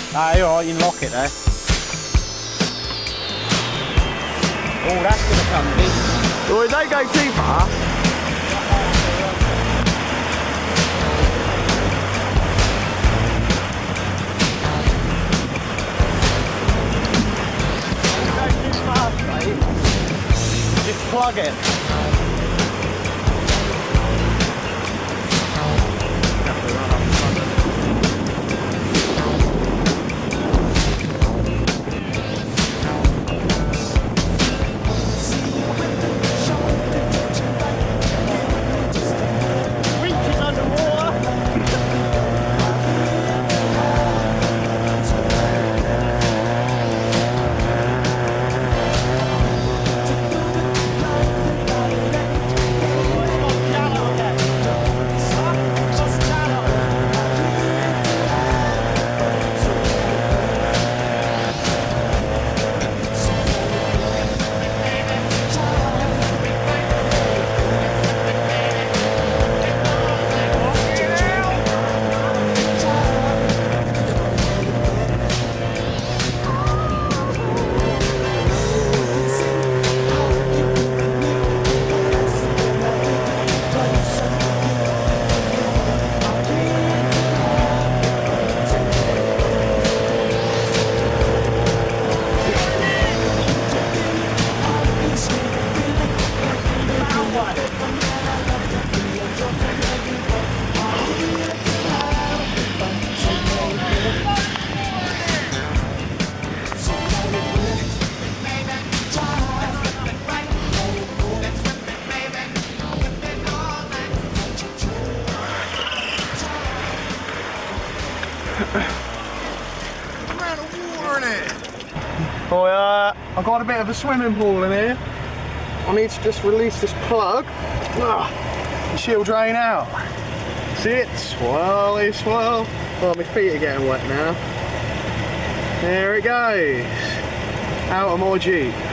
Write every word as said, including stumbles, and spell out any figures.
Ah, you're alright, you can lock it there. Oh, that's going to come deep. Well, don't go too fast. Don't go too fast, mate. Just plug it. Amount of water in it. Oh, uh, I've got a bit of a swimming pool in here. I need to just release this plug. Ah, she'll drain out. See it? Swirly swirl. Oh, my feet are getting wet now. There it goes. Out of my Jeep.